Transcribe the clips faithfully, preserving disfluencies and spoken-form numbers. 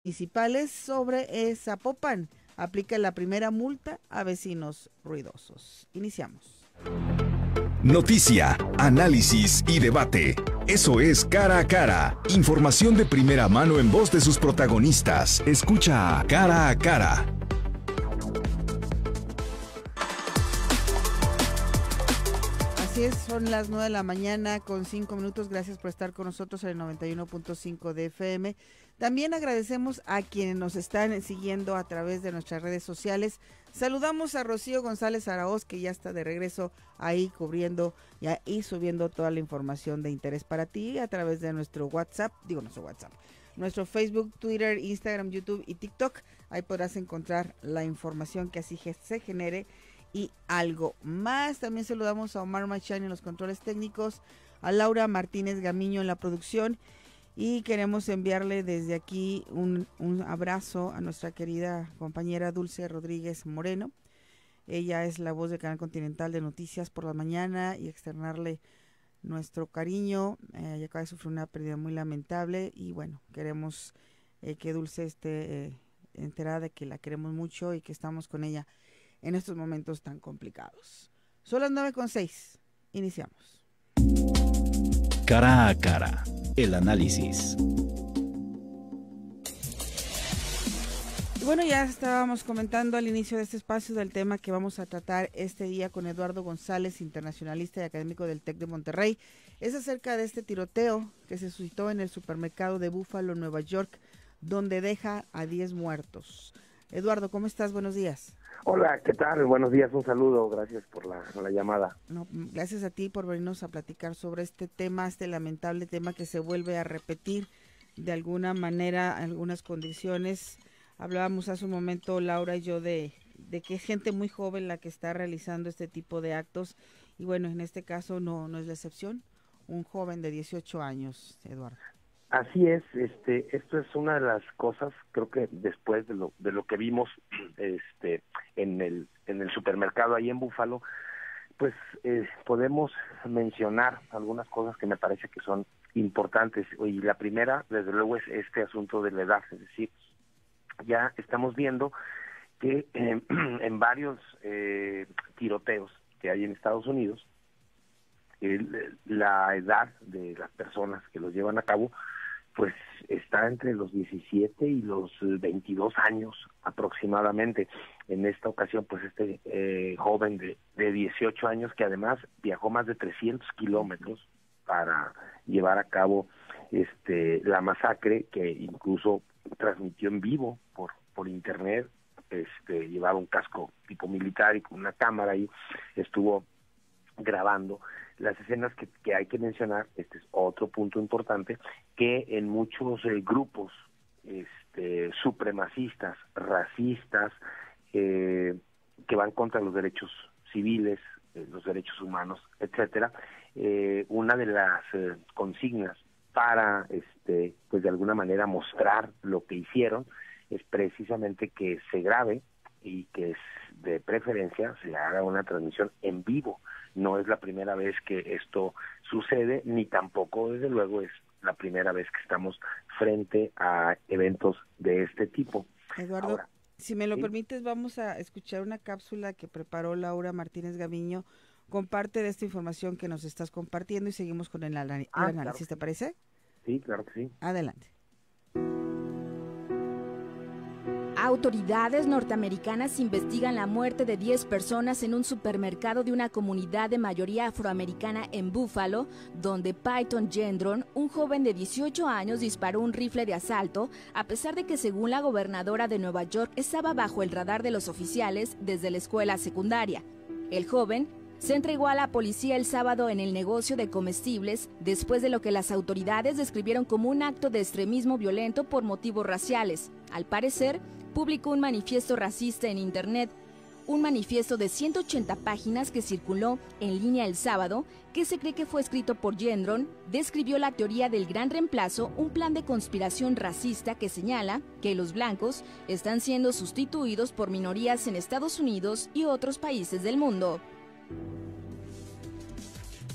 municipales sobre Zapopan. Aplica la primera multa a vecinos ruidosos. Iniciamos. Noticia, análisis y debate. Eso es Cara a Cara. Información de primera mano en voz de sus protagonistas. Escucha Cara a Cara. Así es, son las nueve de la mañana con cinco minutos. Gracias por estar con nosotros en el noventa y uno punto cinco de F M. También agradecemos a quienes nos están siguiendo a través de nuestras redes sociales. Saludamos a Rocío González Araoz, que ya está de regreso ahí cubriendo y subiendo toda la información de interés para ti a través de nuestro WhatsApp, digo nuestro WhatsApp, nuestro Facebook, Twitter, Instagram, YouTube y TikTok. Ahí podrás encontrar la información que así se genere y algo más. También saludamos a Omar Machani en los controles técnicos, a Laura Martínez Gamiño en la producción. Y queremos enviarle desde aquí un, un abrazo a nuestra querida compañera Dulce Rodríguez Moreno. Ella es la voz del Canal Continental de Noticias por la Mañana y externarle nuestro cariño. Eh, ella acaba de sufrir una pérdida muy lamentable y bueno, queremos eh, que Dulce esté eh, enterada de que la queremos mucho y que estamos con ella en estos momentos tan complicados. Son las nueve con seis. Iniciamos. Cara a Cara. El análisis. Y bueno, ya estábamos comentando al inicio de este espacio del tema que vamos a tratar este día con Eduardo González, internacionalista y académico del TEC de Monterrey. Es acerca de este tiroteo que se suscitó en el supermercado de Buffalo, Nueva York, donde deja a diez muertos. Eduardo, ¿cómo estás? Buenos días. Hola, ¿qué tal? Buenos días, un saludo, gracias por la, la llamada. No, gracias a ti por venirnos a platicar sobre este tema, este lamentable tema que se vuelve a repetir de alguna manera, algunas condiciones. Hablábamos hace un momento, Laura y yo, de, de que es gente muy joven la que está realizando este tipo de actos y bueno, en este caso no, no es la excepción, un joven de dieciocho años, Eduardo. Así es, este, esto es una de las cosas, creo que después de lo de lo que vimos, este, en el en el supermercado ahí en Búfalo, pues eh, podemos mencionar algunas cosas que me parece que son importantes. Y la primera, desde luego, es este asunto de la edad, es decir, ya estamos viendo que eh, en varios eh, tiroteos que hay en Estados Unidos, el, la edad de las personas que los llevan a cabo pues está entre los diecisiete y los veintidós años aproximadamente. En esta ocasión, pues este eh, joven de, de dieciocho años, que además viajó más de trescientos kilómetros para llevar a cabo este la masacre, que incluso transmitió en vivo por por internet, este llevaba un casco tipo militar y con una cámara y estuvo grabando las escenas que, que hay que mencionar. Este es otro punto importante, que en muchos eh, grupos este, supremacistas, racistas, eh, que van contra los derechos civiles, eh, los derechos humanos, etcétera, eh, una de las eh, consignas para, este, pues de alguna manera mostrar lo que hicieron es precisamente que se grabe y que de preferencia se haga una transmisión en vivo. No es la primera vez que esto sucede, ni tampoco, desde luego, es la primera vez que estamos frente a eventos de este tipo. Eduardo, ahora, si me lo ¿sí? permites, vamos a escuchar una cápsula que preparó Laura Martínez Gamiño con parte de esta información que nos estás compartiendo y seguimos con el, anal- ah, el análisis, claro. ¿te parece? Sí, claro que sí. Adelante. Autoridades norteamericanas investigan la muerte de diez personas en un supermercado de una comunidad de mayoría afroamericana en Buffalo, donde Peyton Gendron, un joven de dieciocho años, disparó un rifle de asalto, a pesar de que, según la gobernadora de Nueva York, estaba bajo el radar de los oficiales desde la escuela secundaria. El joven se entregó a la policía el sábado en el negocio de comestibles después de lo que las autoridades describieron como un acto de extremismo violento por motivos raciales. Al parecer, publicó un manifiesto racista en Internet, un manifiesto de ciento ochenta páginas que circuló en línea el sábado, que se cree que fue escrito por Gendron, describió la teoría del gran reemplazo, un plan de conspiración racista que señala que los blancos están siendo sustituidos por minorías en Estados Unidos y otros países del mundo.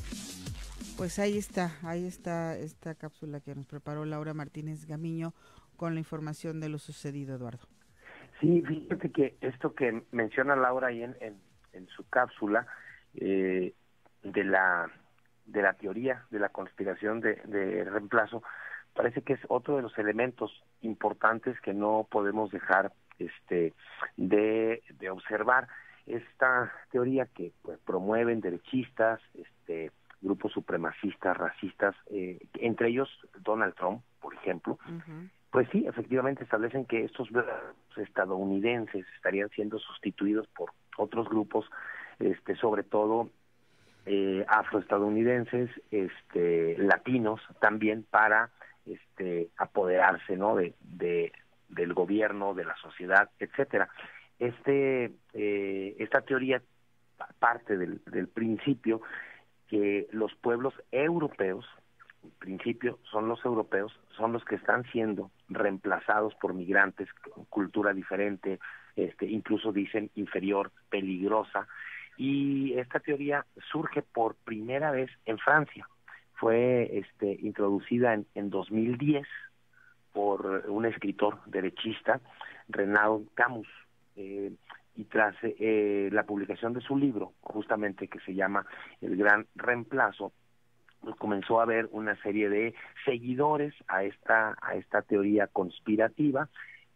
Pues ahí está, ahí está esta cápsula que nos preparó Laura Martínez Gamiño con la información de lo sucedido, Eduardo. Sí, fíjate que esto que menciona Laura ahí en, en, en su cápsula, eh, de la de la teoría de la conspiración de, de reemplazo, parece que es otro de los elementos importantes que no podemos dejar este de, de observar. Esta teoría que pues promueven derechistas, este grupos supremacistas, racistas, eh, entre ellos Donald Trump, por ejemplo, uh-huh. Pues sí, efectivamente establecen que estos estadounidenses estarían siendo sustituidos por otros grupos, este sobre todo eh, afroestadounidenses, este latinos también, para este apoderarse, ¿no?, de, de del gobierno, de la sociedad, etcétera. Este eh, esta teoría parte del, del principio que los pueblos europeos, en principio son los europeos, son los que están siendo reemplazados por migrantes con cultura diferente, este incluso dicen inferior, peligrosa, y esta teoría surge por primera vez en Francia. Fue este introducida en, en dos mil diez por un escritor derechista, Renaud Camus, eh, y tras eh, la publicación de su libro, justamente que se llama El Gran Reemplazo, pues comenzó a haber una serie de seguidores a esta a esta teoría conspirativa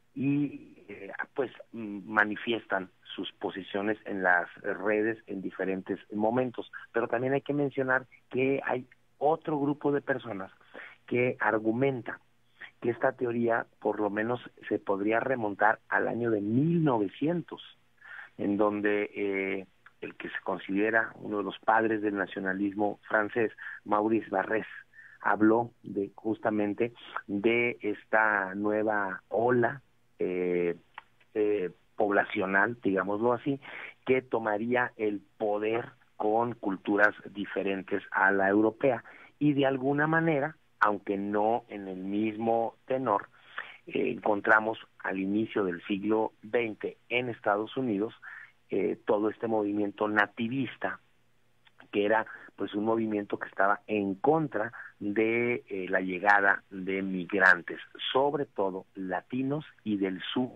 y eh, pues manifiestan sus posiciones en las redes en diferentes momentos. Pero también hay que mencionar que hay otro grupo de personas que argumenta que esta teoría por lo menos se podría remontar al año de mil novecientos, en donde eh, el que se considera uno de los padres del nacionalismo francés, Maurice Barrès, habló de justamente de esta nueva ola eh, eh, poblacional, digámoslo así, que tomaría el poder con culturas diferentes a la europea, y de alguna manera, aunque no en el mismo tenor, eh, encontramos al inicio del siglo veinte en Estados Unidos eh, todo este movimiento nativista, que era pues un movimiento que estaba en contra de eh, la llegada de migrantes, sobre todo latinos y del sur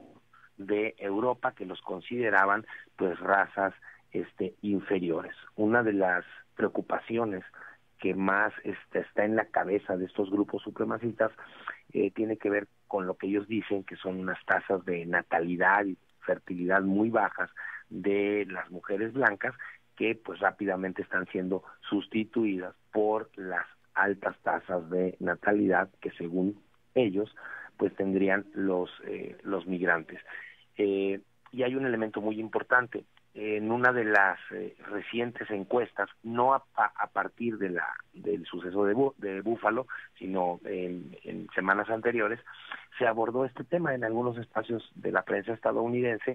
de Europa, que los consideraban pues razas este inferiores. Una de las preocupaciones que más este, está en la cabeza de estos grupos supremacistas eh, tiene que ver con lo que ellos dicen que son unas tasas de natalidad y fertilidad muy bajas de las mujeres blancas, que pues rápidamente están siendo sustituidas por las altas tasas de natalidad que según ellos pues tendrían los eh, los migrantes. Eh, y hay un elemento muy importante. En una de las eh, recientes encuestas, no a, a partir de la del suceso de, Bú, de Búfalo, sino en, en semanas anteriores, se abordó este tema en algunos espacios de la prensa estadounidense,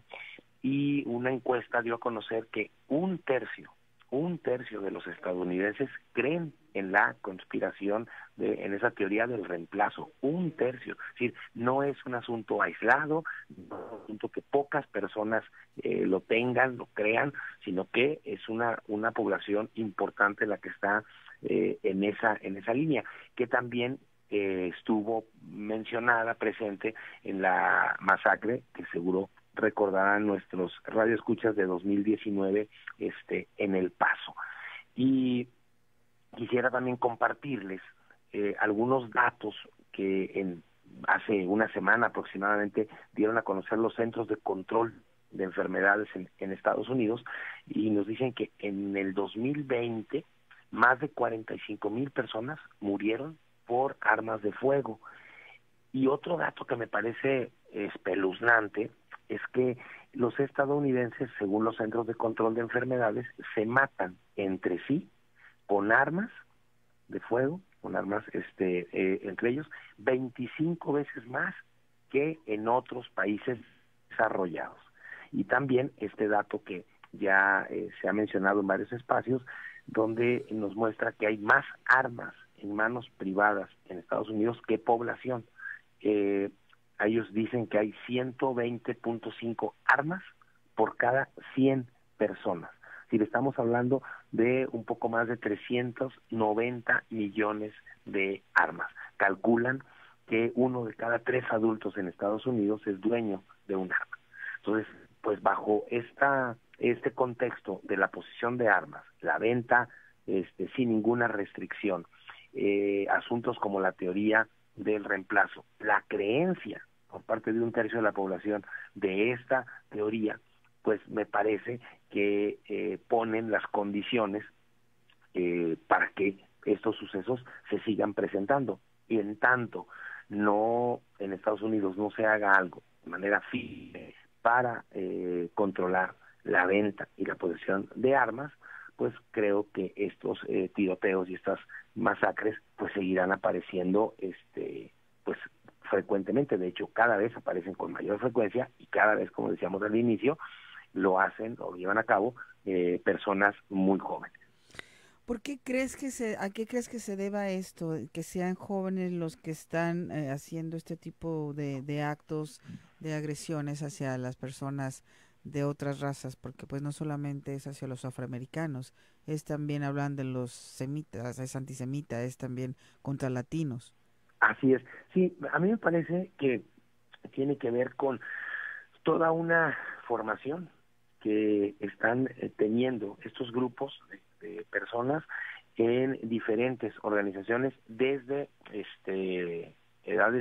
y una encuesta dio a conocer que un tercio, un tercio de los estadounidenses creen en la conspiración, de, en esa teoría del reemplazo, un tercio. Es decir, no es un asunto aislado, no es un asunto que pocas personas eh, lo tengan, lo crean, sino que es una una población importante la que está eh, en esa en esa línea, que también eh, estuvo mencionada, presente en la masacre, que seguro recordarán nuestros radioescuchas, de dos mil diecinueve este en El Paso. Y quisiera también compartirles eh, algunos datos que en hace una semana aproximadamente dieron a conocer los Centros de Control de Enfermedades en, en Estados Unidos, y nos dicen que en el dos mil veinte más de cuarenta y cinco mil personas murieron por armas de fuego. Y otro dato que me parece espeluznante es que los estadounidenses, según los Centros de Control de Enfermedades, se matan entre sí con armas de fuego, con armas este eh, entre ellos, veinticinco veces más que en otros países desarrollados. Y también este dato que ya eh, se ha mencionado en varios espacios, donde nos muestra que hay más armas en manos privadas en Estados Unidos que población. Eh, ellos dicen que hay ciento veinte punto cinco armas por cada cien personas. Si estamos hablando de un poco más de trescientos noventa millones de armas. Calculan que uno de cada tres adultos en Estados Unidos es dueño de un arma. Entonces, pues bajo esta este contexto de la posesión de armas, la venta este, sin ninguna restricción, eh, asuntos como la teoría del reemplazo, la creencia por parte de un tercio de la población de esta teoría, pues me parece que eh, ponen las condiciones eh, para que estos sucesos se sigan presentando. Y en tanto no en Estados Unidos no se haga algo de manera firme para eh, controlar la venta y la posesión de armas, pues creo que estos eh, tiroteos y estas masacres pues seguirán apareciendo este pues frecuentemente. De hecho, cada vez aparecen con mayor frecuencia y cada vez, como decíamos al inicio, lo hacen o llevan a cabo eh, personas muy jóvenes. ¿Por qué crees que se, a qué crees que se deba esto, que sean jóvenes los que están eh, haciendo este tipo de, de actos, de agresiones hacia las personas de otras razas? Porque pues no solamente es hacia los afroamericanos, es también, hablan de los semitas, es antisemita, es también contra latinos. Así es. Sí, a mí me parece que tiene que ver con toda una formación que están eh, teniendo estos grupos de, de personas en diferentes organizaciones desde este edades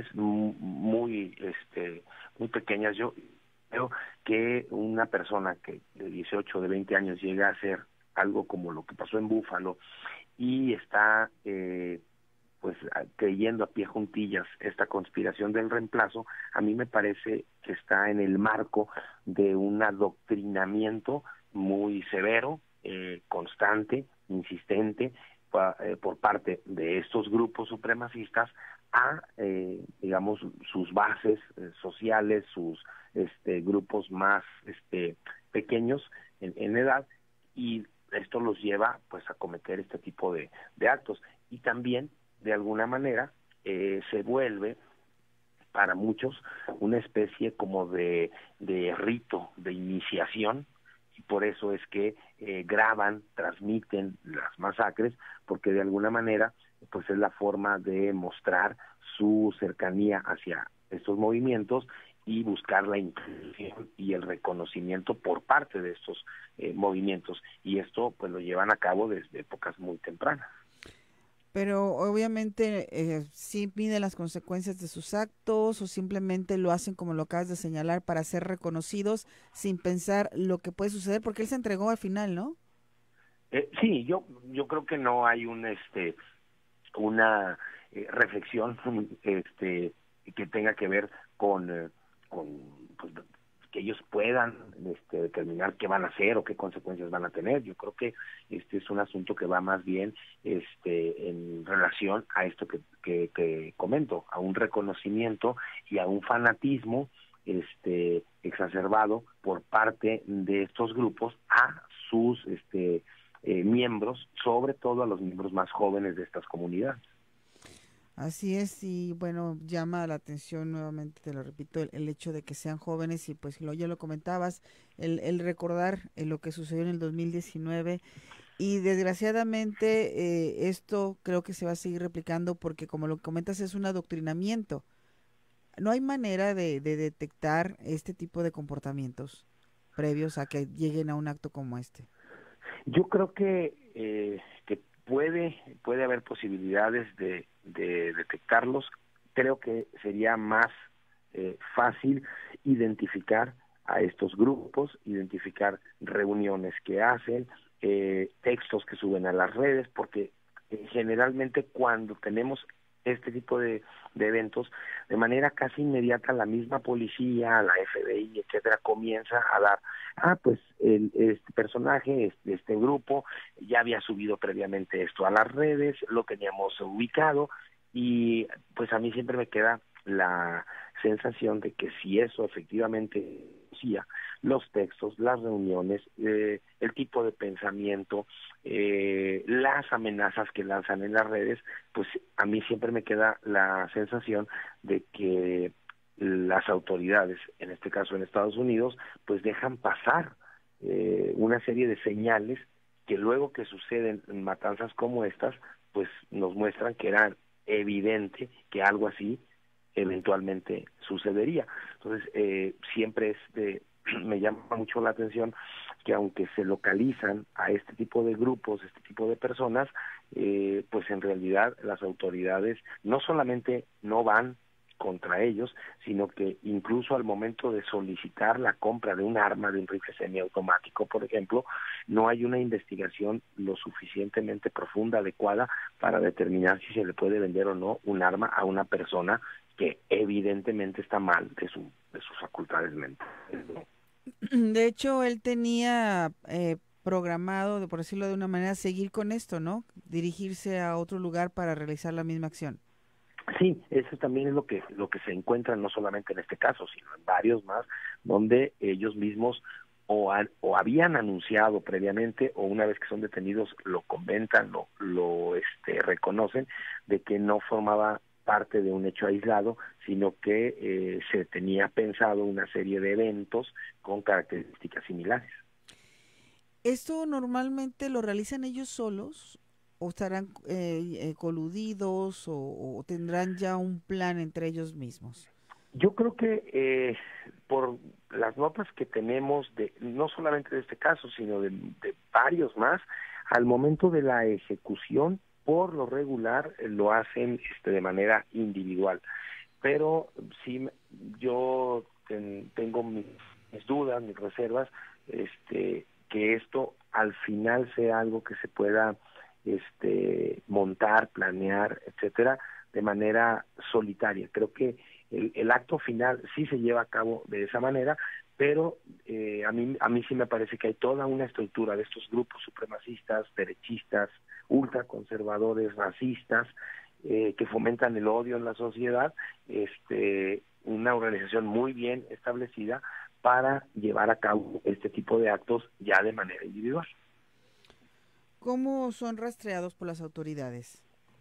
muy este muy pequeñas. Yo creo que una persona que de dieciocho, de veinte años llega a hacer algo como lo que pasó en Búfalo y está eh, pues creyendo a pie juntillas esta conspiración del reemplazo, a mí me parece que está en el marco de un adoctrinamiento muy severo, eh, constante, insistente, pa, eh, por parte de estos grupos supremacistas a, eh, digamos, sus bases eh, sociales, sus este, grupos más este, pequeños en, en edad, y esto los lleva pues a cometer este tipo de, de actos. Y también de alguna manera eh, se vuelve para muchos una especie como de, de rito, de iniciación, y por eso es que eh, graban, transmiten las masacres, porque de alguna manera pues es la forma de mostrar su cercanía hacia estos movimientos y buscar la inclusión y el reconocimiento por parte de estos eh, movimientos, y esto pues lo llevan a cabo desde épocas muy tempranas. Pero obviamente eh, sí miden las consecuencias de sus actos o simplemente lo hacen como lo acabas de señalar para ser reconocidos sin pensar lo que puede suceder, porque él se entregó al final, ¿no? Eh, sí, yo yo creo que no hay un este una eh, reflexión este que tenga que ver con eh, con pues, que ellos puedan este, determinar qué van a hacer o qué consecuencias van a tener. Yo creo que este es un asunto que va más bien este en relación a esto que, que, que comento, a un reconocimiento y a un fanatismo este exacerbado por parte de estos grupos a sus este eh, miembros, sobre todo a los miembros más jóvenes de estas comunidades. Así es, y bueno, llama la atención nuevamente, te lo repito, el, el hecho de que sean jóvenes y pues lo, ya lo comentabas, el, el recordar eh, lo que sucedió en el dos mil diecinueve y desgraciadamente eh, esto creo que se va a seguir replicando porque como lo comentas es un adoctrinamiento. No hay manera de, de detectar este tipo de comportamientos previos a que lleguen a un acto como este. Yo creo que eh, que puede puede haber posibilidades de, de detectarlos. Creo que sería más eh, fácil identificar a estos grupos, identificar reuniones que hacen, eh, textos que suben a las redes, porque eh, generalmente cuando tenemos este tipo de, de eventos, de manera casi inmediata la misma policía, la F B I, etcétera, comienza a dar, ah, pues el, este personaje, este, este grupo, ya había subido previamente esto a las redes, lo teníamos ubicado, y pues a mí siempre me queda la sensación de que si eso efectivamente decía, los textos, las reuniones, eh, el tipo de pensamiento, eh, las amenazas que lanzan en las redes, pues a mí siempre me queda la sensación de que las autoridades, en este caso en Estados Unidos, pues dejan pasar eh, una serie de señales que luego que suceden matanzas como estas, pues nos muestran que era evidente que algo así eventualmente sucedería. Entonces, eh, siempre es de, me llama mucho la atención que aunque se localizan a este tipo de grupos, este tipo de personas, eh, pues en realidad las autoridades no solamente no van contra ellos, sino que incluso al momento de solicitar la compra de un arma, de un rifle semiautomático, por ejemplo, no hay una investigación lo suficientemente profunda, adecuada, para determinar si se le puede vender o no un arma a una persona que evidentemente está mal de, su, de sus facultades mentales, ¿no? De hecho, él tenía eh, programado, por decirlo de una manera, seguir con esto, ¿no? Dirigirse a otro lugar para realizar la misma acción. Sí, eso también es lo que lo que se encuentra no solamente en este caso, sino en varios más, donde ellos mismos o, han, o habían anunciado previamente, o una vez que son detenidos lo comentan, lo, lo este, reconocen, de que no formaba parte de un hecho aislado, sino que eh, se tenía pensado una serie de eventos con características similares. ¿Esto normalmente lo realizan ellos solos o estarán eh, eh, coludidos o, o tendrán ya un plan entre ellos mismos? Yo creo que eh, por las notas que tenemos, de no solamente de este caso, sino de, de varios más, al momento de la ejecución, por lo regular, eh, lo hacen este, de manera individual. Pero sí, yo ten, tengo mis, mis dudas, mis reservas, este, que esto al final sea algo que se pueda este, montar, planear, etcétera, de manera solitaria. Creo que el, el acto final sí se lleva a cabo de esa manera, pero eh, a mí a mí sí me parece que hay toda una estructura de estos grupos supremacistas, derechistas, ultraconservadores, racistas, eh, que fomentan el odio en la sociedad, este, una organización muy bien establecida para llevar a cabo este tipo de actos ya de manera individual. ¿Cómo son rastreados por las autoridades?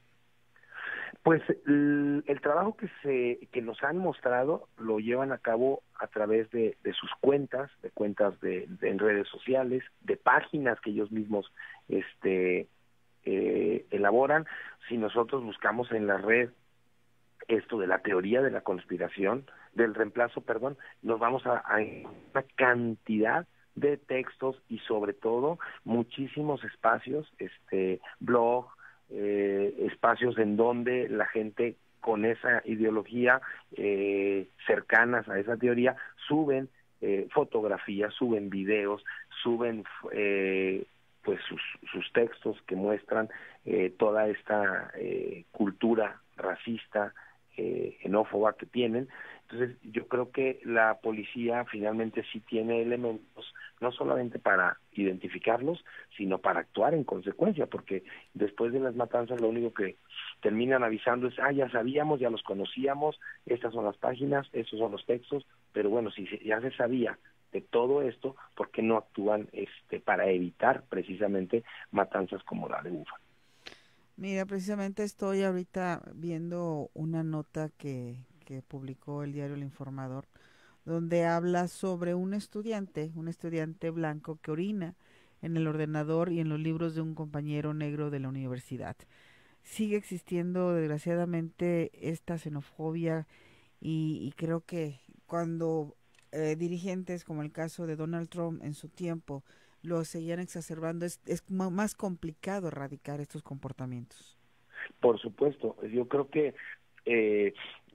Pues el, el trabajo que se que nos han mostrado lo llevan a cabo a través de, de sus cuentas, de cuentas de, de en redes sociales, de páginas que ellos mismos este eh, elaboran. Si nosotros buscamos en la red esto de la teoría de la conspiración, del reemplazo, perdón, nos vamos a, a una cantidad de textos y sobre todo muchísimos espacios, este blog, eh, espacios en donde la gente con esa ideología eh, cercanas a esa teoría suben eh, fotografías, suben videos, suben eh, pues sus, sus textos que muestran eh, toda esta eh, cultura racista, eh, xenófoba que tienen. Entonces yo creo que la policía finalmente sí tiene elementos no solamente para identificarlos, sino para actuar en consecuencia, porque después de las matanzas lo único que terminan avisando es, ah, ya sabíamos, ya los conocíamos, estas son las páginas, estos son los textos, pero bueno, si ya se sabía de todo esto, ¿por qué no actúan este para evitar precisamente matanzas como la de Búfalo? Mira, precisamente estoy ahorita viendo una nota que, que publicó el diario El Informador, donde habla sobre un estudiante, un estudiante blanco que orina en el ordenador y en los libros de un compañero negro de la universidad. Sigue existiendo desgraciadamente esta xenofobia y, y creo que cuando eh, dirigentes como el caso de Donald Trump en su tiempo lo seguían exacerbando, es, es más complicado erradicar estos comportamientos. Por supuesto, yo creo que eh,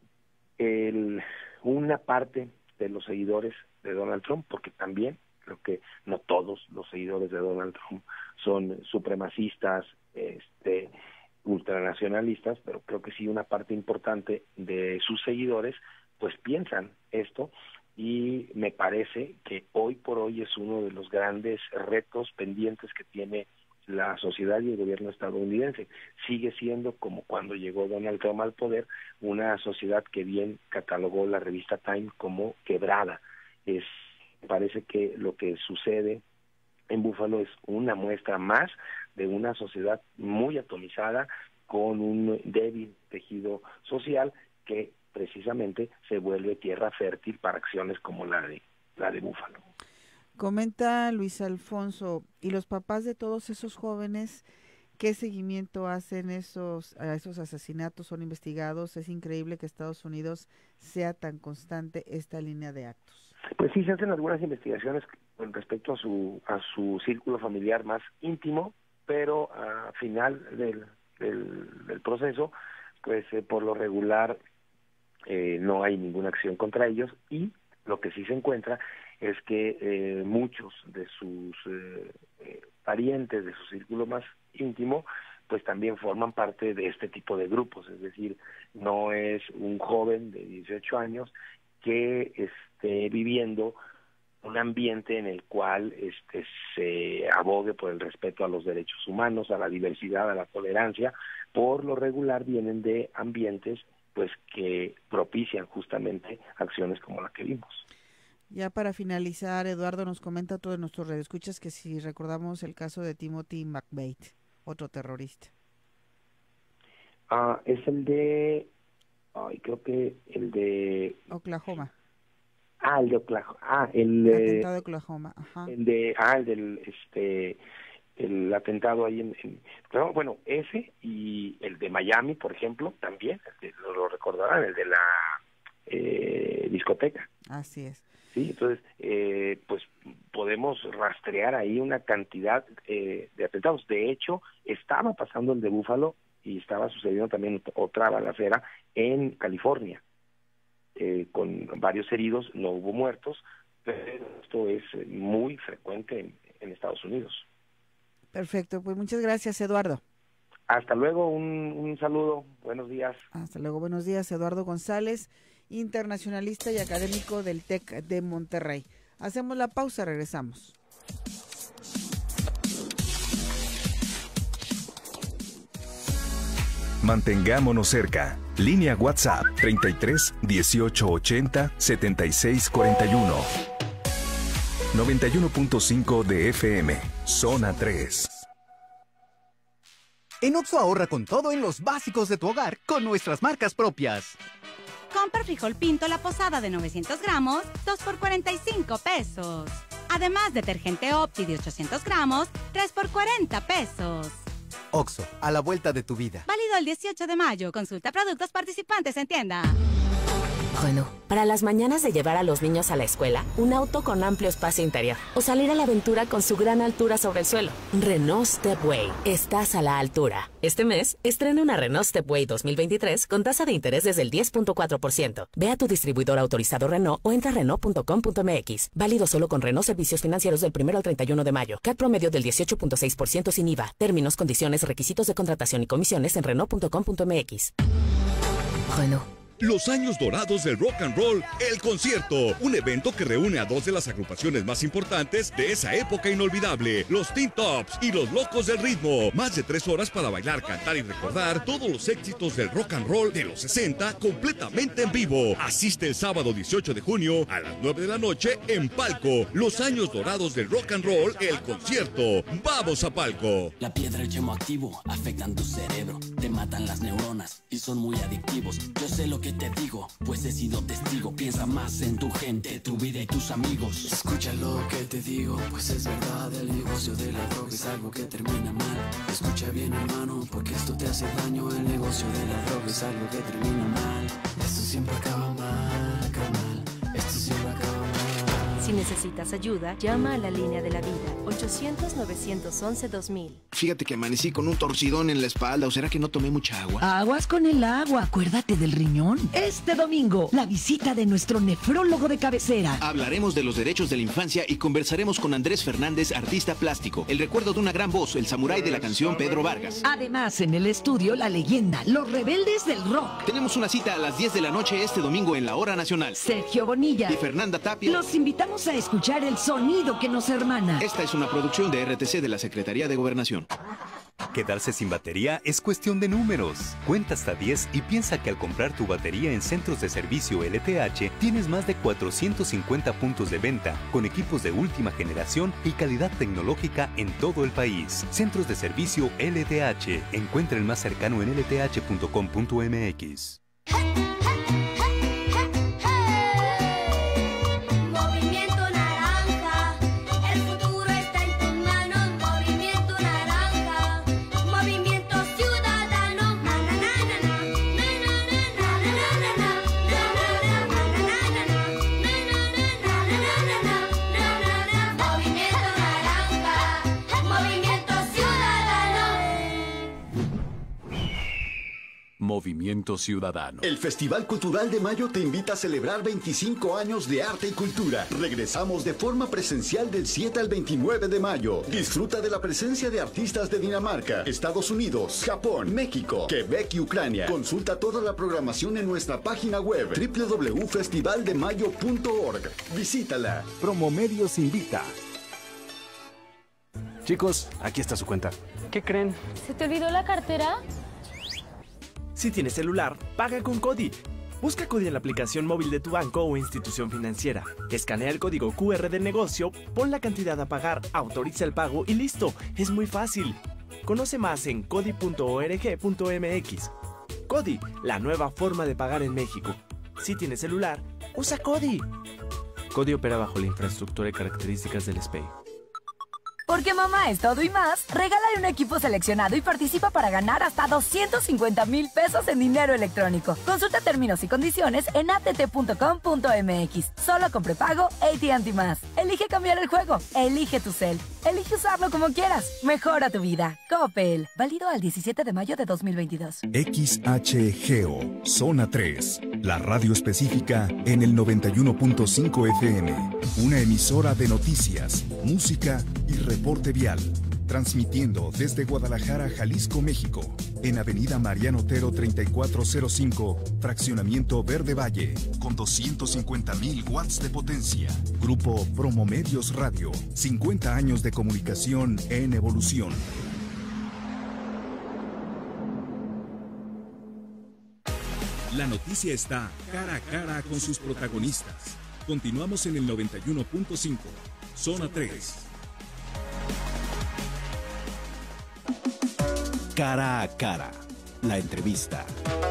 el, una parte de los seguidores de Donald Trump, porque también creo que no todos los seguidores de Donald Trump son supremacistas, este, ultranacionalistas, pero creo que sí una parte importante de sus seguidores pues piensan esto, y me parece que hoy por hoy es uno de los grandes retos pendientes que tiene la sociedad y el gobierno estadounidense. Sigue siendo, como cuando llegó Donald Trump al poder, una sociedad que bien catalogó la revista Time como quebrada. Es, parece que lo que sucede en Búfalo es una muestra más de una sociedad muy atomizada, con un débil tejido social que precisamente se vuelve tierra fértil para acciones como la de la de Búfalo. Comenta Luis Alfonso, y los papás de todos esos jóvenes ¿Qué seguimiento hacen esos, a esos asesinatos? ¿Son investigados? Es increíble que Estados Unidos sea tan constante esta línea de actos. Pues sí, se hacen algunas investigaciones con respecto a su a su círculo familiar más íntimo, pero al final del, del, del proceso, pues eh, por lo regular eh, no hay ninguna acción contra ellos, y lo que sí se encuentra es que eh, muchos de sus eh, eh, parientes, de su círculo más íntimo, pues también forman parte de este tipo de grupos, es decir, no es un joven de dieciocho años que esté viviendo un ambiente en el cual este se abogue por el respeto a los derechos humanos, a la diversidad, a la tolerancia. Por lo regular vienen de ambientes pues que propician justamente acciones como la que vimos. Ya para finalizar, Eduardo nos comenta a todos nuestros radioescuchas que si recordamos el caso de Timothy McVeigh, otro terrorista. Ah, es el de, ay, creo que el de Oklahoma. Ah, el de Oklahoma. Ah, el, el eh, atentado de Oklahoma. Ajá. El de, ah, el del, este, el atentado ahí en, en no, bueno, ese y el de Miami, por ejemplo, también, lo, lo recordarán, el de la eh, discoteca. Así es. Sí, entonces, eh, pues podemos rastrear ahí una cantidad eh, de atentados. De hecho, estaba pasando el de Búfalo y estaba sucediendo también otra balacera en California, eh, con varios heridos, no hubo muertos, pero esto es muy frecuente en, en Estados Unidos. Perfecto, pues muchas gracias, Eduardo. Hasta luego, un, un saludo, buenos días. Hasta luego, buenos días, Eduardo González, internacionalista y académico del TEC de Monterrey. Hacemos la pausa, regresamos. Mantengámonos cerca. Línea WhatsApp treinta y tres dieciocho ochenta setenta y seis cuarenta y uno. noventa y uno punto cinco de F M, Zona tres. En Oxxo ahorra con todo en los básicos de tu hogar con nuestras marcas propias. Compra frijol pinto La Posada de novecientos gramos, dos por cuarenta y cinco pesos. Además, detergente Opti de ochocientos gramos, tres por cuarenta pesos. Oxxo, a la vuelta de tu vida. Válido el dieciocho de mayo. Consulta productos participantes en tienda. Bueno, para las mañanas de llevar a los niños a la escuela, un auto con amplio espacio interior o salir a la aventura con su gran altura sobre el suelo. Renault Stepway. Estás a la altura. Este mes, estrena una Renault Stepway dos mil veintitrés con tasa de interés desde el diez punto cuatro por ciento. Ve a tu distribuidor autorizado Renault o entra a Renault punto com punto m x. Válido solo con Renault Servicios Financieros del primero al treinta y uno de mayo. C A T promedio del dieciocho punto seis por ciento sin I V A. Términos, condiciones, requisitos de contratación y comisiones en Renault punto com punto m x. Renault. Los años dorados del rock and roll, el concierto, un evento que reúne a dos de las agrupaciones más importantes de esa época inolvidable, los Teen Tops y los Locos del Ritmo. Más de tres horas para bailar, cantar y recordar todos los éxitos del rock and roll de los sesenta completamente en vivo. Asiste el sábado dieciocho de junio a las nueve de la noche en Palco. Los años dorados del rock and roll, el concierto. ¡Vamos a Palco! La piedra y el yemo activo afectan tu cerebro, te matan las neuronas y son muy adictivos. Yo sé lo que te digo, pues he sido testigo. Piensa más en tu gente, tu vida y tus amigos. Escucha lo que te digo, pues es verdad. El negocio de la droga es algo que termina mal. Escucha bien, hermano, porque esto te hace daño. El negocio de la droga es algo que termina mal. Esto siempre acaba mal, carnal. Esto siempre acaba mal. Si necesitas ayuda, llama a la línea de la vida, ochocientos, novecientos once, dos mil. Fíjate que amanecí con un torcidón en la espalda, ¿o será que no tomé mucha agua? Aguas con el agua, acuérdate del riñón. Este domingo, la visita de nuestro nefrólogo de cabecera. Hablaremos de los derechos de la infancia y conversaremos con Andrés Fernández, artista plástico, el recuerdo de una gran voz, el samurái de la canción Pedro Vargas. Además, en el estudio, la leyenda, los rebeldes del rock. Tenemos una cita a las diez de la noche este domingo en la Hora Nacional. Sergio Bonilla y Fernanda Tapia. Los invitamos a escuchar el sonido que nos hermana. Esta es una producción de R T C de la Secretaría de Gobernación. Quedarse sin batería es cuestión de números. Cuenta hasta diez y piensa que al comprar tu batería en centros de servicio L T H tienes más de cuatrocientos cincuenta puntos de venta con equipos de última generación y calidad tecnológica en todo el país. Centros de servicio L T H. Encuentra el más cercano en l t h punto com punto m x. Movimiento Movimiento Ciudadano. El Festival Cultural de Mayo te invita a celebrar veinticinco años de arte y cultura. Regresamos de forma presencial del siete al veintinueve de mayo. Disfruta de la presencia de artistas de Dinamarca, Estados Unidos, Japón, México, Quebec y Ucrania. Consulta toda la programación en nuestra página web doble u doble u doble u punto festival de mayo punto org. Visítala. Promomedios invita. Chicos, aquí está su cuenta. ¿Qué creen? ¿Se te olvidó la cartera? Si tienes celular, paga con Cody. Busca Cody en la aplicación móvil de tu banco o institución financiera. Escanea el código cu erre del negocio, pon la cantidad a pagar, autoriza el pago y listo. Es muy fácil. Conoce más en cody punto org punto mx. Cody, la nueva forma de pagar en México. Si tienes celular, usa Cody. Cody opera bajo la infraestructura y características del S P E I. Porque mamá es todo y más, regálale un equipo seleccionado y participa para ganar hasta doscientos cincuenta mil pesos en dinero electrónico. Consulta términos y condiciones en a t t punto com punto m x. Solo con prepago A T and T más. Elige cambiar el juego. Elige tu cel. Elige usarlo como quieras. Mejora tu vida. Coppel. Válido al diecisiete de mayo de dos mil veintidós. X H G O, Zona tres. La radio específica en el noventa y uno punto cinco F M. Una emisora de noticias, música y reporte vial. Transmitiendo desde Guadalajara, Jalisco, México. En Avenida Mariano Otero treinta y cuatro cero cinco, Fraccionamiento Verde Valle. Con doscientos cincuenta mil watts de potencia. Grupo Promomedios Radio. cincuenta años de comunicación en evolución. La noticia está cara a cara con sus protagonistas. Continuamos en el noventa y uno punto cinco. Zona tres. Cara a cara. La entrevista.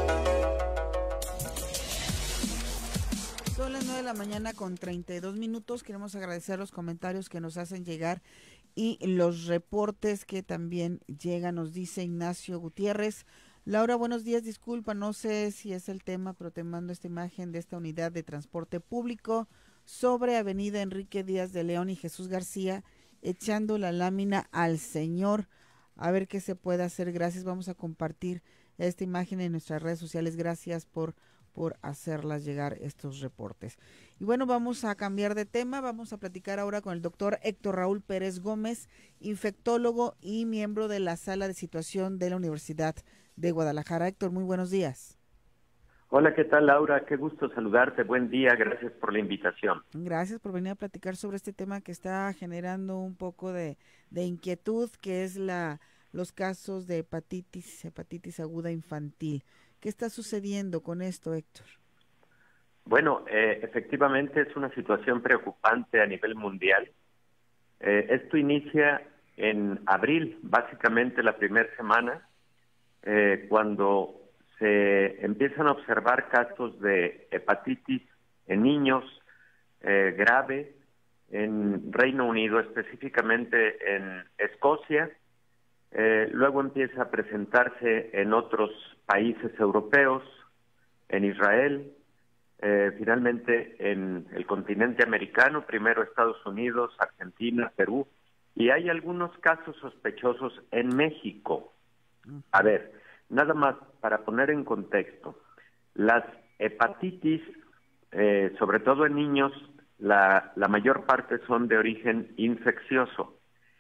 Son las nueve de la mañana con treinta y dos minutos. Queremos agradecer los comentarios que nos hacen llegar y los reportes que también llegan. Nos dice Ignacio Gutiérrez. Laura, buenos días. Disculpa, no sé si es el tema, pero te mando esta imagen de esta unidad de transporte público sobre Avenida Enrique Díaz de León y Jesús García, echando la lámina al señor. A ver qué se puede hacer. Gracias. Vamos a compartir esta imagen en nuestras redes sociales. Gracias por, por hacerlas llegar estos reportes. Y bueno, vamos a cambiar de tema. Vamos a platicar ahora con el doctor Héctor Raúl Pérez Gómez, infectólogo y miembro de la Sala de Situación de la Universidad de Guadalajara. Héctor, muy buenos días. Hola, ¿qué tal, Laura? Qué gusto saludarte. Buen día. Gracias por la invitación. Gracias por venir a platicar sobre este tema que está generando un poco de, de inquietud, que es la los casos de hepatitis, hepatitis aguda infantil. ¿Qué está sucediendo con esto, Héctor? Bueno, eh, efectivamente es una situación preocupante a nivel mundial. Eh, esto inicia en abril, básicamente la primera semana, eh, cuando se empiezan a observar casos de hepatitis en niños eh, grave en Reino Unido, específicamente en Escocia. Eh, luego empieza a presentarse en otros países europeos, en Israel, eh, finalmente en el continente americano, primero Estados Unidos, Argentina, Perú, y hay algunos casos sospechosos en México. A ver, nada más para poner en contexto, las hepatitis, eh, sobre todo en niños, la, la mayor parte son de origen infeccioso.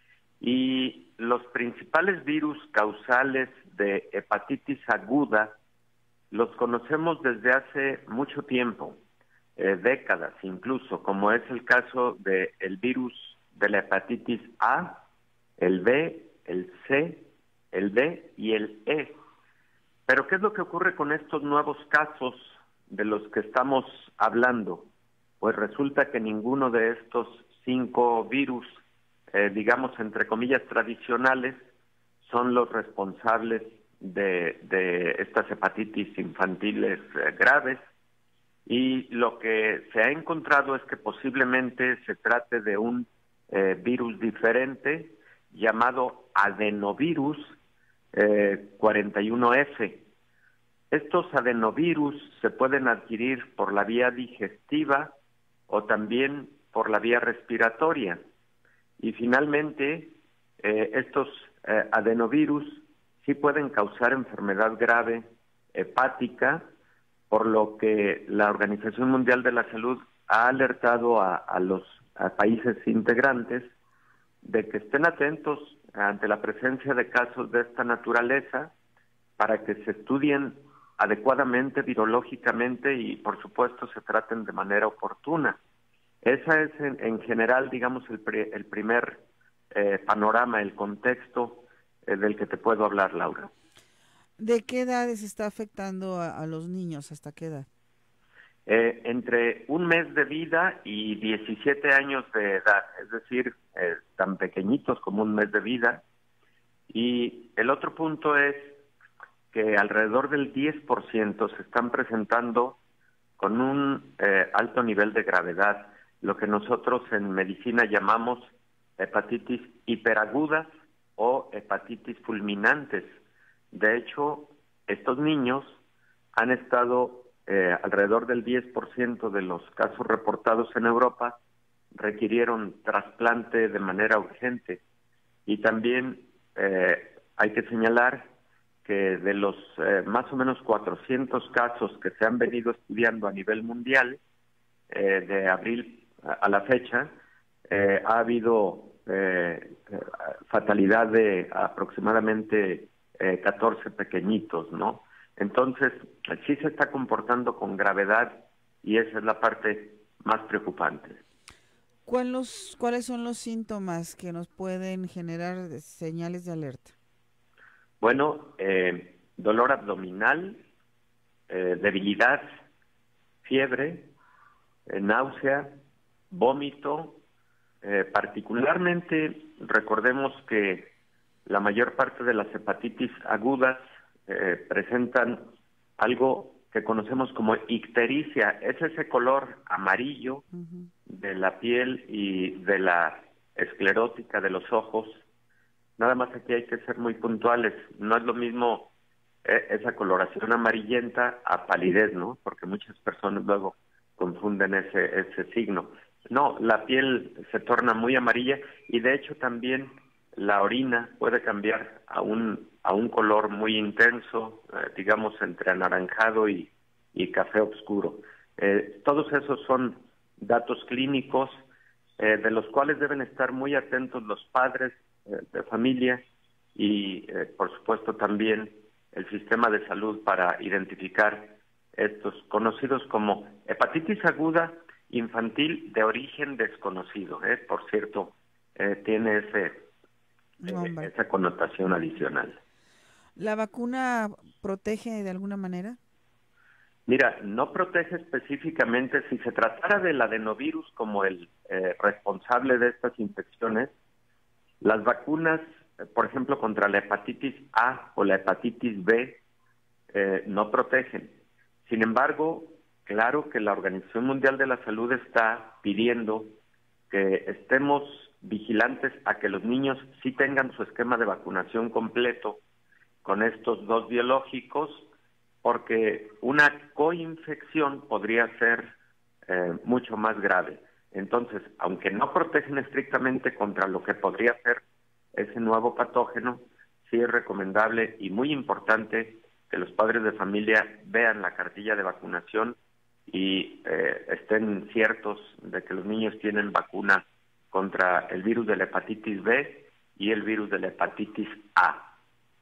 Y los principales virus causales de hepatitis aguda los conocemos desde hace mucho tiempo, eh, décadas incluso, como es el caso del virus de la hepatitis A, el B, el C, el D y el E. Pero ¿qué es lo que ocurre con estos nuevos casos de los que estamos hablando? Pues resulta que ninguno de estos cinco virus, Eh, digamos, entre comillas, tradicionales, son los responsables de, de estas hepatitis infantiles eh, graves. Y lo que se ha encontrado es que posiblemente se trate de un eh, virus diferente llamado adenovirus eh, cuarenta y uno F. Estos adenovirus se pueden adquirir por la vía digestiva o también por la vía respiratoria. Y finalmente, eh, estos eh, adenovirus sí pueden causar enfermedad grave hepática, por lo que la Organización Mundial de la Salud ha alertado a, a los a países integrantes de que estén atentos ante la presencia de casos de esta naturaleza para que se estudien adecuadamente, virológicamente y, por supuesto, se traten de manera oportuna. Esa es, en, en general, digamos, el, pre, el primer eh, panorama, el contexto eh, del que te puedo hablar, Laura. ¿De qué edades está afectando a, a los niños? ¿Hasta qué edad? Eh, entre un mes de vida y diecisiete años de edad, es decir, eh, tan pequeñitos como un mes de vida. Y el otro punto es que alrededor del diez por ciento se están presentando con un eh, alto nivel de gravedad, lo que nosotros en medicina llamamos hepatitis hiperagudas o hepatitis fulminantes. De hecho, estos niños han estado, eh, alrededor del diez por ciento de los casos reportados en Europa requirieron trasplante de manera urgente. Y también eh, hay que señalar que de los eh, más o menos cuatrocientos casos que se han venido estudiando a nivel mundial, eh, de abril a la fecha, eh, ha habido eh, fatalidad de aproximadamente eh, catorce pequeñitos, ¿no? Entonces, sí se está comportando con gravedad y esa es la parte más preocupante. ¿Cuál los, ¿Cuáles son los síntomas que nos pueden generar señales de alerta? Bueno, eh, dolor abdominal, eh, debilidad, fiebre, eh, náusea, vómito. Eh, particularmente, recordemos que la mayor parte de las hepatitis agudas eh, presentan algo que conocemos como ictericia. Es ese color amarillo uh-huh. de la piel y de la esclerótica de los ojos. Nada más aquí hay que ser muy puntuales. No es lo mismo eh, esa coloración amarillenta a palidez, ¿no? Porque muchas personas luego confunden ese, ese signo. No, la piel se torna muy amarilla y de hecho también la orina puede cambiar a un, a un color muy intenso, eh, digamos entre anaranjado y, y café oscuro. Eh, todos esos son datos clínicos eh, de los cuales deben estar muy atentos los padres de familia y eh, por supuesto también el sistema de salud para identificar estos conocidos como hepatitis aguda infantil de origen desconocido, ¿eh? Por cierto, eh, tiene ese eh, esa connotación adicional. ¿La vacuna protege de alguna manera? Mira, no protege específicamente. Si se tratara del adenovirus como el eh, responsable de estas infecciones, las vacunas, por ejemplo, contra la hepatitis A o la hepatitis B, eh, no protegen. Sin embargo, claro que la Organización Mundial de la Salud está pidiendo que estemos vigilantes a que los niños sí tengan su esquema de vacunación completo con estos dos biológicos, porque una coinfección podría ser eh, mucho más grave. Entonces, aunque no protegen estrictamente contra lo que podría ser ese nuevo patógeno, sí es recomendable y muy importante que los padres de familia vean la cartilla de vacunación y eh, estén ciertos de que los niños tienen vacuna contra el virus de la hepatitis B y el virus de la hepatitis A.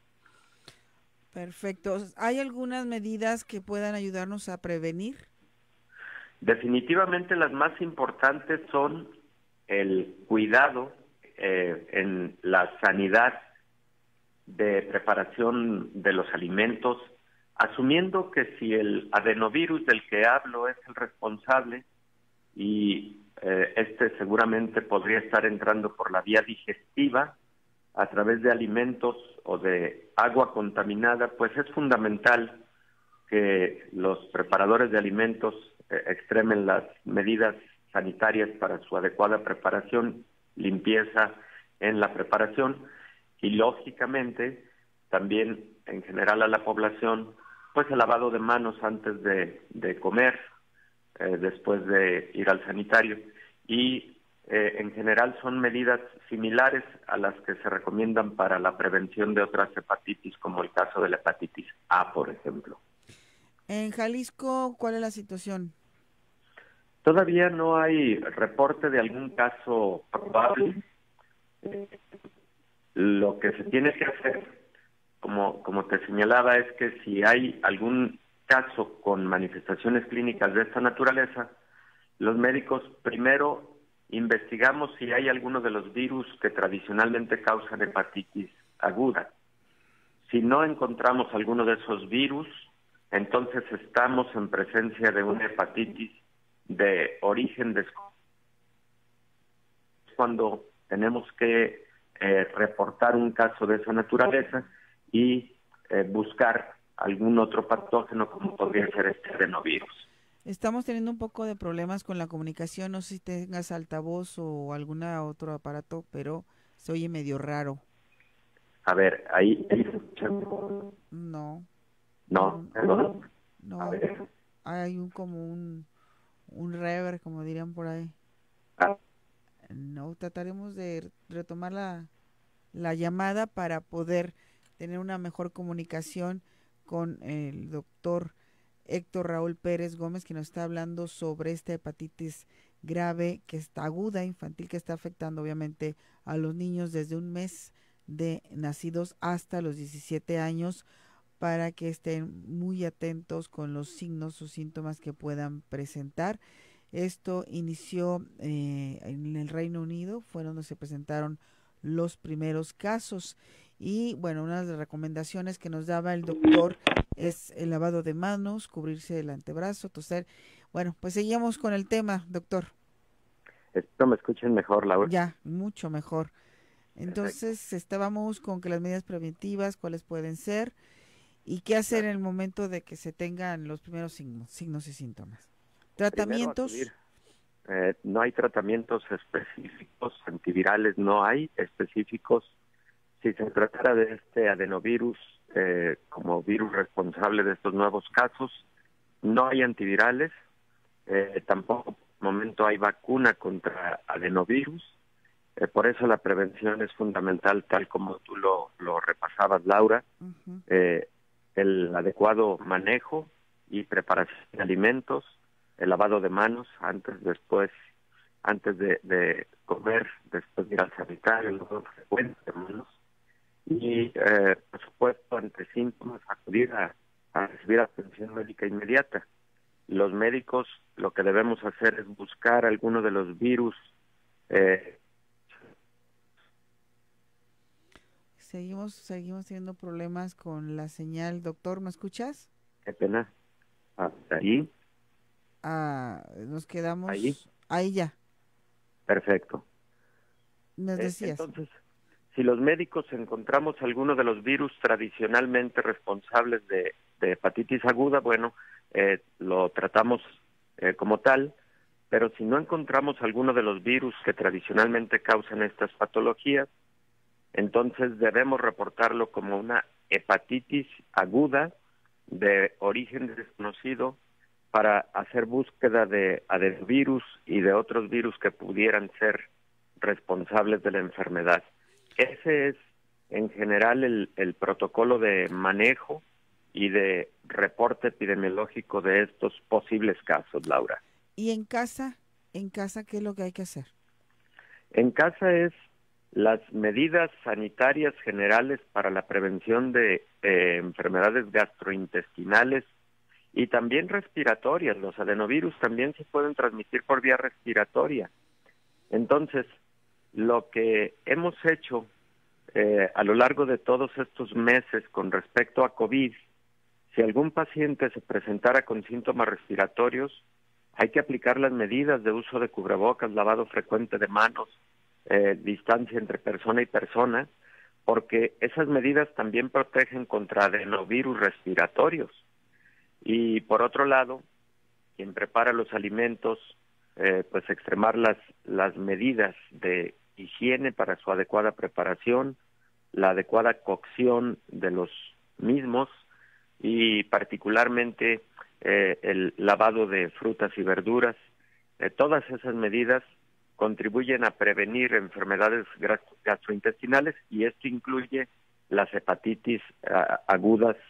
Perfecto. ¿Hay algunas medidas que puedan ayudarnos a prevenir? Definitivamente las más importantes son el cuidado eh, en la sanidad de preparación de los alimentos, asumiendo que si el adenovirus del que hablo es el responsable y eh, este seguramente podría estar entrando por la vía digestiva a través de alimentos o de agua contaminada, pues es fundamental que los preparadores de alimentos eh, extremen las medidas sanitarias para su adecuada preparación, limpieza en la preparación y lógicamente también en general a la población pues el lavado de manos antes de, de comer, eh, después de ir al sanitario y eh, en general son medidas similares a las que se recomiendan para la prevención de otras hepatitis como el caso de la hepatitis A, por ejemplo. En Jalisco, ¿cuál es la situación? Todavía no hay reporte de algún caso probable. Lo que se tiene que hacer, como, como te señalaba, es que si hay algún caso con manifestaciones clínicas de esta naturaleza, los médicos primero investigamos si hay alguno de los virus que tradicionalmente causan hepatitis aguda. Si no encontramos alguno de esos virus, entonces estamos en presencia de una hepatitis de origen desconocido. Cuando tenemos que eh, reportar un caso de esa naturaleza y eh, buscar algún otro patógeno como podría ser este adenovirus. Estamos teniendo un poco de problemas con la comunicación, no sé si tengas altavoz o algún otro aparato, pero se oye medio raro. A ver, ahí... No. No, perdón. No, no. Hay un como un, un reverb, como dirían por ahí. Ah. No, trataremos de retomar la, la llamada para poder tener una mejor comunicación con el doctor Héctor Raúl Pérez Gómez, que nos está hablando sobre esta hepatitis grave que está aguda, infantil, que está afectando obviamente a los niños desde un mes de nacidos hasta los diecisiete años, para que estén muy atentos con los signos o síntomas que puedan presentar. Esto inició eh, en el Reino Unido, fue donde se presentaron los primeros casos. Y bueno, una de las recomendaciones que nos daba el doctor es el lavado de manos, cubrirse el antebrazo, toser. Bueno, pues seguimos con el tema, doctor. Espero me escuchen mejor, Laura. Ya, mucho mejor. Entonces, Perfecto. Estábamos con que las medidas preventivas, cuáles pueden ser y qué hacer en el momento de que se tengan los primeros signos, signos y síntomas. Tratamientos. Eh, no hay tratamientos específicos, antivirales no hay específicos. Si se tratara de este adenovirus eh, como virus responsable de estos nuevos casos, no hay antivirales, eh, tampoco por el momento hay vacuna contra adenovirus, eh, por eso la prevención es fundamental, tal como tú lo, lo repasabas, Laura. Uh-huh. eh, el adecuado manejo y preparación de alimentos, el lavado de manos antes, después, antes de, de comer, después de ir al sanitario, el lavado frecuente de manos. Y, eh, por supuesto, ante síntomas, acudir a, a recibir atención médica inmediata. Los médicos lo que debemos hacer es buscar alguno de los virus. Eh, seguimos, seguimos teniendo problemas con la señal. Doctor, ¿me escuchas? Qué pena. Hasta ahí. Ah, nos quedamos. Ahí. Ahí ya. Perfecto. Nos decías. Entonces, si los médicos encontramos alguno de los virus tradicionalmente responsables de, de hepatitis aguda, bueno, eh, lo tratamos eh, como tal, pero si no encontramos alguno de los virus que tradicionalmente causan estas patologías, entonces debemos reportarlo como una hepatitis aguda de origen desconocido para hacer búsqueda de adenovirus y de otros virus que pudieran ser responsables de la enfermedad. Ese es, en general, el, el protocolo de manejo y de reporte epidemiológico de estos posibles casos, Laura. ¿Y en casa? ¿En casa qué es lo que hay que hacer? En casa es las medidas sanitarias generales para la prevención de eh, enfermedades gastrointestinales y también respiratorias. Los adenovirus también se pueden transmitir por vía respiratoria. Entonces, lo que hemos hecho eh, a lo largo de todos estos meses con respecto a COVID, si algún paciente se presentara con síntomas respiratorios, hay que aplicar las medidas de uso de cubrebocas, lavado frecuente de manos, eh, distancia entre persona y persona, porque esas medidas también protegen contra adenovirus respiratorios. Y por otro lado, quien prepara los alimentos, eh, pues extremar las, las medidas de higiene para su adecuada preparación, la adecuada cocción de los mismos y particularmente eh, el lavado de frutas y verduras. Eh, todas esas medidas contribuyen a prevenir enfermedades gastrointestinales y esto incluye las hepatitis uh, agudas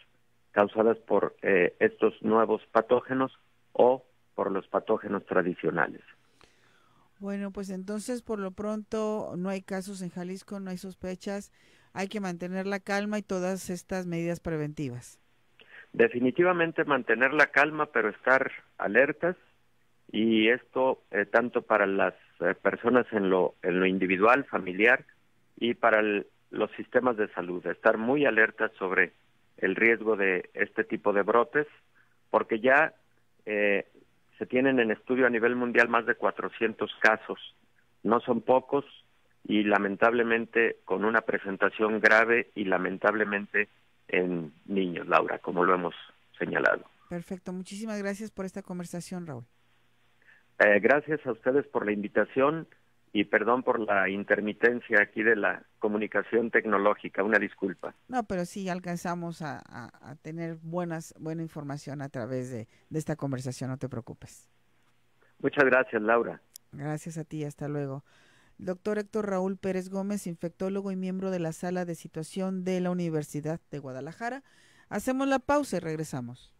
causadas por eh, estos nuevos patógenos o por los patógenos tradicionales. Bueno, pues entonces por lo pronto no hay casos en Jalisco, no hay sospechas, hay que mantener la calma y todas estas medidas preventivas. Definitivamente mantener la calma, pero estar alertas, y esto eh, tanto para las eh, personas en lo, en lo individual, familiar, y para el, los sistemas de salud, estar muy alertas sobre el riesgo de este tipo de brotes, porque ya eh, se tienen en estudio a nivel mundial más de cuatrocientos casos, no son pocos, y lamentablemente con una presentación grave y lamentablemente en niños, Laura, como lo hemos señalado. Perfecto, muchísimas gracias por esta conversación, Raúl. Eh, gracias a ustedes por la invitación y perdón por la intermitencia aquí de la comunicación tecnológica, una disculpa. No, pero sí alcanzamos a, a, a tener buenas, buena información a través de, de esta conversación, no te preocupes. Muchas gracias, Laura. Gracias a ti, hasta luego. Doctor Héctor Raúl Pérez Gómez, infectólogo y miembro de la Sala de Situación de la Universidad de Guadalajara. Hacemos la pausa y regresamos.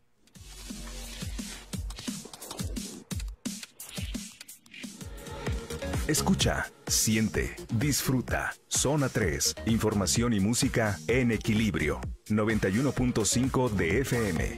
Escucha, siente, disfruta. Zona tres, información y música en equilibrio. noventa y uno punto cinco de F M.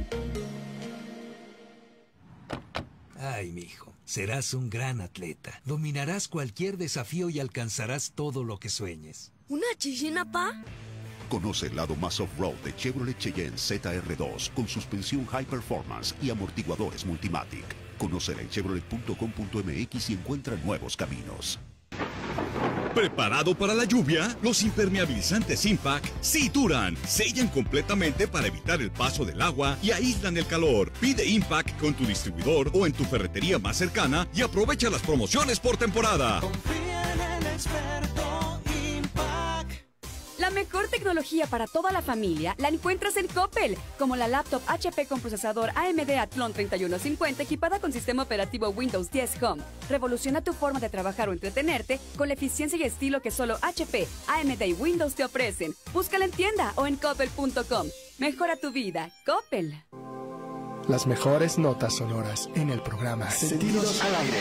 Ay, mijo, serás un gran atleta. Dominarás cualquier desafío y alcanzarás todo lo que sueñes. ¿Una Cheyenne, pa? Conoce el lado más off-road de Chevrolet Cheyenne Z R dos con suspensión High Performance y amortiguadores Multimatic. Conócela en chevrolet punto com punto m x y encuentra nuevos caminos. ¿Preparado para la lluvia? Los impermeabilizantes Impact sí duran, sellan completamente para evitar el paso del agua y aíslan el calor. Pide Impact con tu distribuidor o en tu ferretería más cercana y aprovecha las promociones por temporada. Confía en el experto Impact. La mejor tecnología para toda la familia la encuentras en Coppel, como la laptop H P con procesador A M D Athlon treinta y uno cincuenta equipada con sistema operativo Windows diez Home. Revoluciona tu forma de trabajar o entretenerte con la eficiencia y estilo que solo H P, A M D y Windows te ofrecen. Búscala en tienda o en coppel punto com. Mejora tu vida. Coppel. Las mejores notas sonoras en el programa Sentidos al Aire.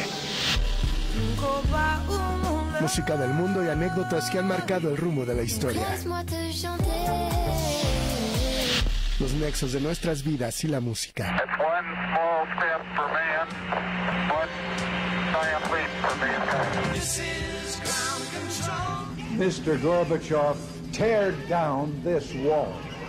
Música del mundo y anécdotas que han marcado el rumbo de la historia. Los nexos de nuestras vidas y la música. mister Gorbachev, tear down this wall.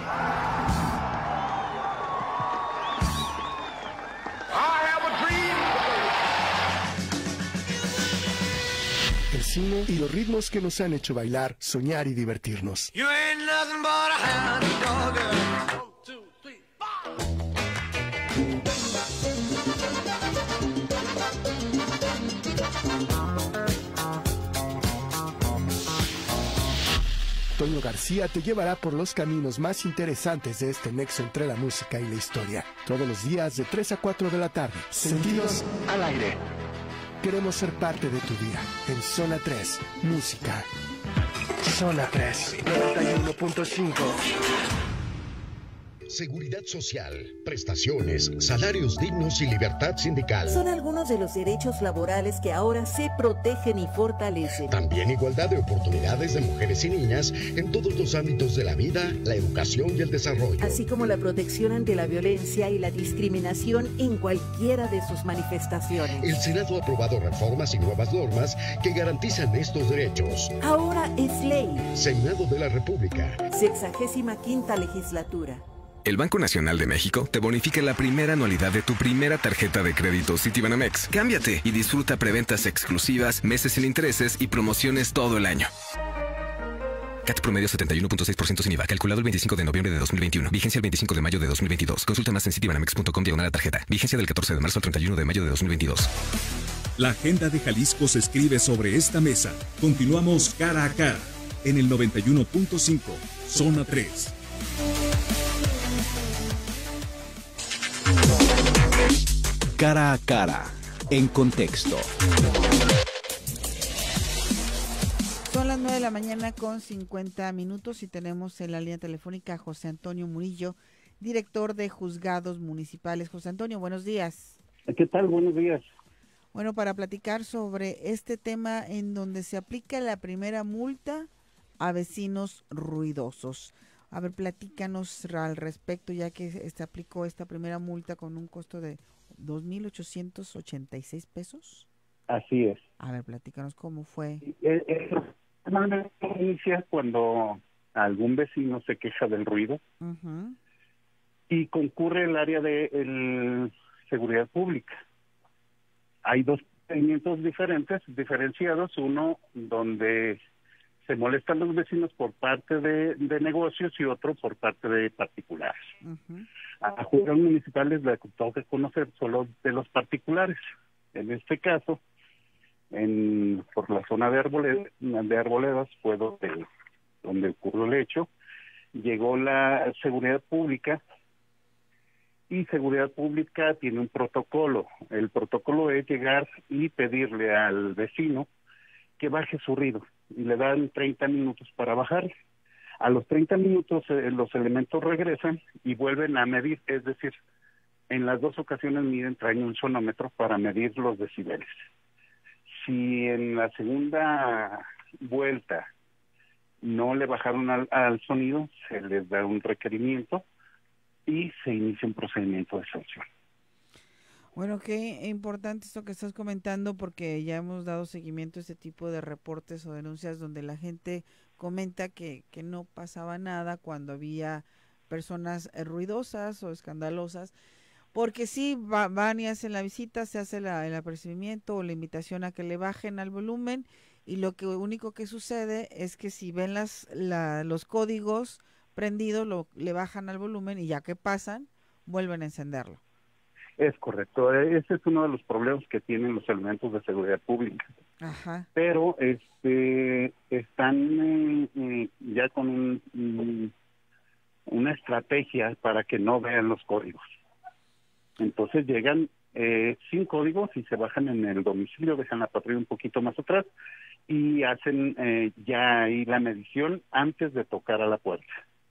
El cine y los ritmos que nos han hecho bailar, soñar y divertirnos. You ain't nothing but a hound dog. One, two, three, Toño García te llevará por los caminos más interesantes de este nexo entre la música y la historia. Todos los días de tres a cuatro de la tarde. Sentidos al aire. Queremos ser parte de tu día. En Zona tres, música. Zona tres, noventa y uno punto cinco. Seguridad social, prestaciones, salarios dignos y libertad sindical. Son algunos de los derechos laborales que ahora se protegen y fortalecen. También igualdad de oportunidades de mujeres y niñas en todos los ámbitos de la vida, la educación y el desarrollo. Así como la protección ante la violencia y la discriminación en cualquiera de sus manifestaciones. El Senado ha aprobado reformas y nuevas normas que garantizan estos derechos. Ahora es ley. Senado de la República. Sexagésima quinta legislatura. El Banco Nacional de México te bonifica la primera anualidad de tu primera tarjeta de crédito Citibanamex. Cámbiate y disfruta preventas exclusivas, meses sin intereses y promociones todo el año. C A T promedio setenta y uno punto seis por ciento sin I V A, calculado el veinticinco de noviembre de dos mil veintiuno. Vigencia el veinticinco de mayo de dos mil veintidós. Consulta más en citibanamex punto com diagonal tarjeta. Vigencia del catorce de marzo al treinta y uno de mayo de dos mil veintidós. La agenda de Jalisco se escribe sobre esta mesa. Continuamos cara a cara en el noventa y uno punto cinco, Zona tres. Cara a cara, en contexto. Son las nueve de la mañana con cincuenta minutos y tenemos en la línea telefónica a José Antonio Murillo, director de Juzgados Municipales. José Antonio, buenos días. ¿Qué tal? Buenos días. Bueno, para platicar sobre este tema en donde se aplica la primera multa a vecinos ruidosos. A ver, platícanos al respecto, ya que se aplicó esta primera multa con un costo de dos mil ochocientos ochenta y seis pesos. Así es. A ver, platícanos cómo fue. Normalmente inicia cuando algún vecino se queja del ruido uh-huh. y concurre el área de el, seguridad pública. Hay dos procedimientos diferentes, diferenciados, uno donde se molestan los vecinos por parte de, de negocios y otro por parte de particulares. Uh-huh. A juzgados municipales le toca conocer solo de los particulares. En este caso, en por la zona de, Arbole, de Arboledas fue donde, donde ocurrió el hecho. Llegó la seguridad pública y seguridad pública tiene un protocolo. El protocolo es llegar y pedirle al vecino que baje su ruido y le dan treinta minutos para bajar. A los treinta minutos eh, los elementos regresan y vuelven a medir, es decir, en las dos ocasiones miden, traen un sonómetro para medir los decibeles. Si en la segunda vuelta no le bajaron al, al sonido, se les da un requerimiento y se inicia un procedimiento de sanción. Bueno, qué importante esto que estás comentando, porque ya hemos dado seguimiento a este tipo de reportes o denuncias donde la gente comenta que, que no pasaba nada cuando había personas ruidosas o escandalosas, porque sí, va, van y hacen la visita, se hace la, el apercibimiento o la invitación a que le bajen al volumen, y lo que único que sucede es que si ven las la, los códigos prendidos, lo, le bajan al volumen y ya que pasan, vuelven a encenderlo. Es correcto, ese es uno de los problemas que tienen los elementos de seguridad pública. Ajá. Pero este están eh, ya con un, un, una estrategia para que no vean los códigos. Entonces llegan eh, sin códigos y se bajan en el domicilio, dejan la patrulla un poquito más atrás y hacen eh, ya ahí la medición antes de tocar a la puerta.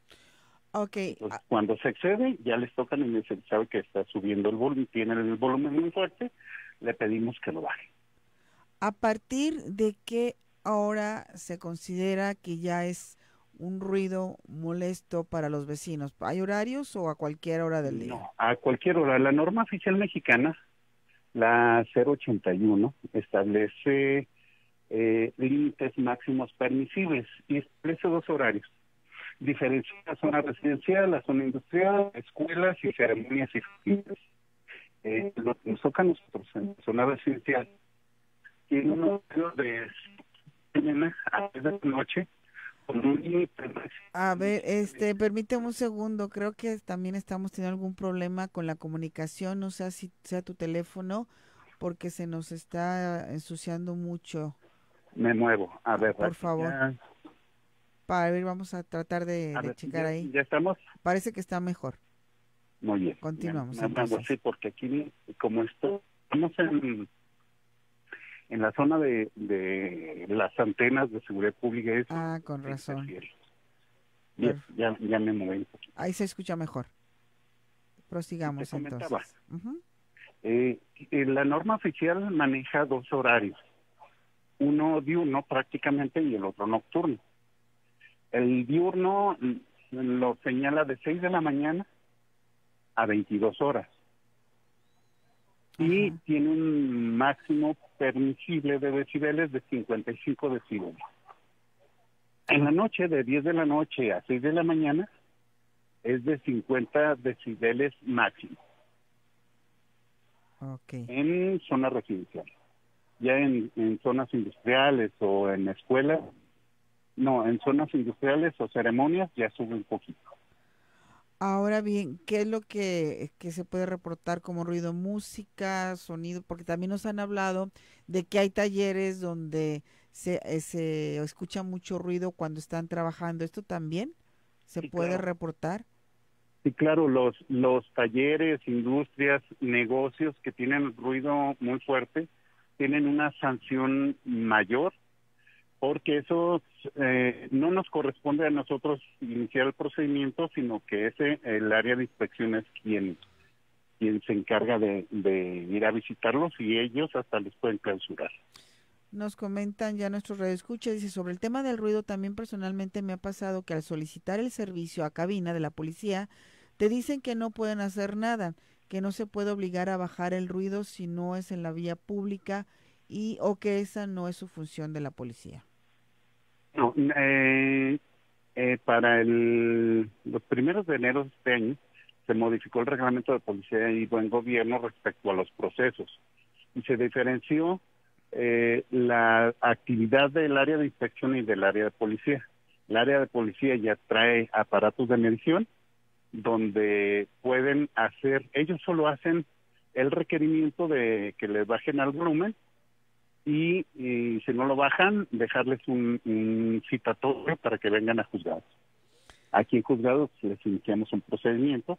Okay. Entonces, cuando se excede, ya les tocan y se sabe que está subiendo el volumen, tiene el volumen muy fuerte, le pedimos que lo baje. ¿A partir de qué hora se considera que ya es un ruido molesto para los vecinos? ¿Hay horarios o a cualquier hora del día? No, a cualquier hora. La norma oficial mexicana, la cero ochenta y uno, establece eh, límites máximos permisibles y establece dos horarios. Diferencia la zona residencial, la zona industrial, escuelas y ceremonias y fiestas. Eh, lo que nos toca a nosotros en la zona residencial tiene un horario de mañana a de la noche con un límite. A ver, este, permíteme un segundo, creo que también estamos teniendo algún problema con la comunicación, no sé si sea tu teléfono, porque se nos está ensuciando mucho. Me muevo, a ver. Por favor. Ya. Para ver, vamos a tratar de, A de ver, checar ya, ahí. ¿Ya estamos? Parece que está mejor. Muy bien. Continuamos. Me, me hago así porque aquí, como esto, estamos en, en la zona de, de las antenas de seguridad pública. Eso, ah, con razón. Bien, ya, ya me moví un poquito. Ahí se escucha mejor. Prosigamos Te entonces. Uh-huh. eh, la norma oficial maneja dos horarios. Uno diurno prácticamente y el otro nocturno. El diurno lo señala de seis de la mañana a veintidós horas. Y uh-huh. tiene un máximo permisible de decibeles de cincuenta y cinco decibeles. En la noche, de diez de la noche a seis de la mañana, es de cincuenta decibeles máximo. Okay. En zona residencial. Ya en, en zonas industriales o en escuelas, no, en zonas industriales o ceremonias ya sube un poquito. Ahora bien, ¿qué es lo que, que se puede reportar como ruido? Música, sonido, porque también nos han hablado de que hay talleres donde se, se escucha mucho ruido cuando están trabajando. ¿Esto también se sí, puede claro. reportar? Sí, claro, los, los talleres, industrias, negocios que tienen ruido muy fuerte tienen una sanción mayor porque eso eh, no nos corresponde a nosotros iniciar el procedimiento, sino que ese el área de inspección es quien quien se encarga de, de ir a visitarlos y ellos hasta les pueden clausurar. Nos comentan ya nuestros radioescuchas, dice, sobre el tema del ruido, también personalmente me ha pasado que al solicitar el servicio a cabina de la policía, te dicen que no pueden hacer nada, que no se puede obligar a bajar el ruido si no es en la vía pública y o que esa no es su función de la policía. No, eh, eh, para el, los primeros de enero de este año se modificó el reglamento de policía y buen gobierno respecto a los procesos y se diferenció eh, la actividad del área de inspección y del área de policía. El área de policía ya trae aparatos de medición donde pueden hacer, ellos solo hacen el requerimiento de que les bajen al volumen y, y si no lo bajan, dejarles un, un citatorio para que vengan a juzgados. Aquí en juzgados les iniciamos un procedimiento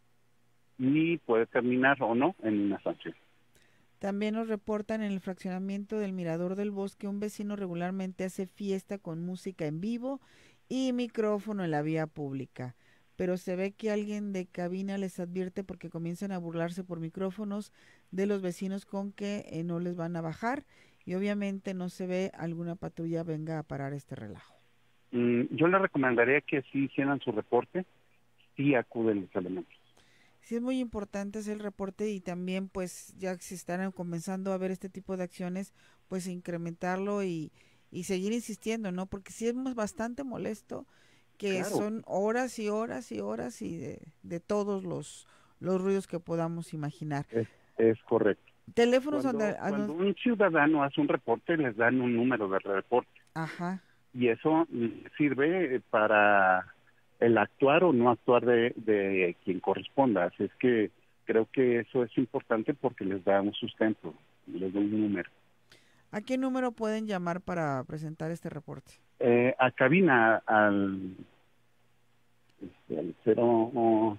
y puede terminar o no en una sanción. También nos reportan en el fraccionamiento del Mirador del Bosque, un vecino regularmente hace fiesta con música en vivo y micrófono en la vía pública, pero se ve que alguien de cabina les advierte porque comienzan a burlarse por micrófonos de los vecinos con que eh, no les van a bajar y obviamente no se ve alguna patrulla venga a parar este relajo. Mm, yo le recomendaría que si hicieran su reporte, sí acuden los elementos. Sí, es muy importante hacer el reporte y también pues ya que se están comenzando a ver este tipo de acciones, pues incrementarlo y, y seguir insistiendo, ¿no? Porque sí es bastante molesto que claro. Son horas y horas y horas y de, de todos los, los ruidos que podamos imaginar. Es, es correcto. Teléfonos cuando, donde... Cuando un ciudadano hace un reporte, les dan un número de reporte. Ajá. Y eso sirve para el actuar o no actuar de, de quien corresponda. Así es que creo que eso es importante porque les da un sustento, les da un número. ¿A qué número pueden llamar para presentar este reporte? Eh, a cabina, al, este, al cero, oh,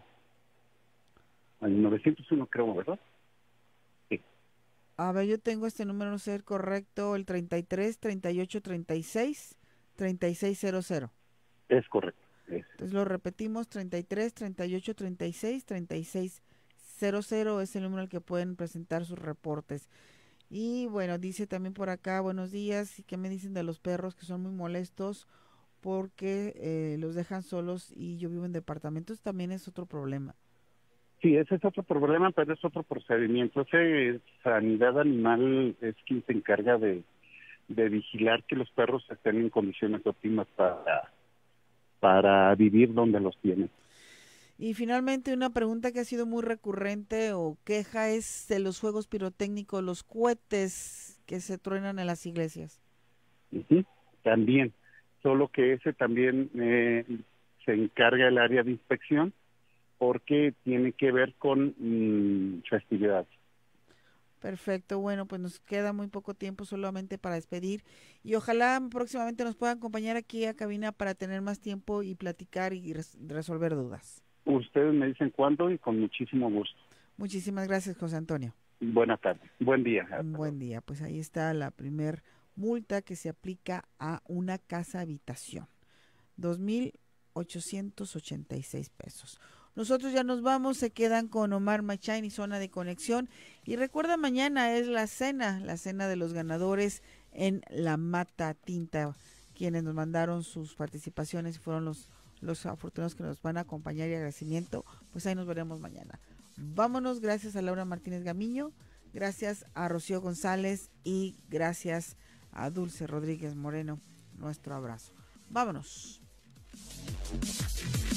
al novecientos uno creo, ¿verdad? Sí. A ver, yo tengo este número, no sé, correcto, el treinta y tres, treinta y ocho, treinta y seis, treinta y seis cero cero. Es correcto. Es. Entonces lo repetimos, treinta y tres, treinta y ocho, treinta y seis, treinta y seis cero cero es el número al que pueden presentar sus reportes. Y bueno, dice también por acá, buenos días, ¿y qué me dicen de los perros que son muy molestos porque eh, los dejan solos y yo vivo en departamentos? También es otro problema. Sí, ese es otro problema, pero es otro procedimiento. Ese sanidad animal es quien se encarga de, de vigilar que los perros estén en condiciones óptimas para, para vivir donde los tienen. Y finalmente una pregunta que ha sido muy recurrente o queja es de los juegos pirotécnicos, los cohetes que se truenan en las iglesias. Uh-huh. También, solo que ese también eh, se encarga el área de inspección porque tiene que ver con mmm, festividades. Perfecto, bueno, pues nos queda muy poco tiempo solamente para despedir y ojalá próximamente nos puedan acompañar aquí a cabina para tener más tiempo y platicar y res- resolver dudas. Ustedes me dicen cuándo y con muchísimo gusto. Muchísimas gracias, José Antonio. Buenas tardes. Buen día. Un buen día. Pues ahí está la primer multa que se aplica a una casa habitación. dos mil ochocientos ochenta y seis pesos. Nosotros ya nos vamos, se quedan con Omar Machain y Zona de Conexión. Y recuerda, mañana es la cena, la cena de los ganadores en La Mata Tinta. Quienes nos mandaron sus participaciones fueron los los afortunados que nos van a acompañar y agradecimiento, pues ahí nos veremos mañana. Vámonos, gracias a Laura Martínez Gamiño, gracias a Rocío González y gracias a Dulce Rodríguez Moreno, nuestro abrazo. Vámonos.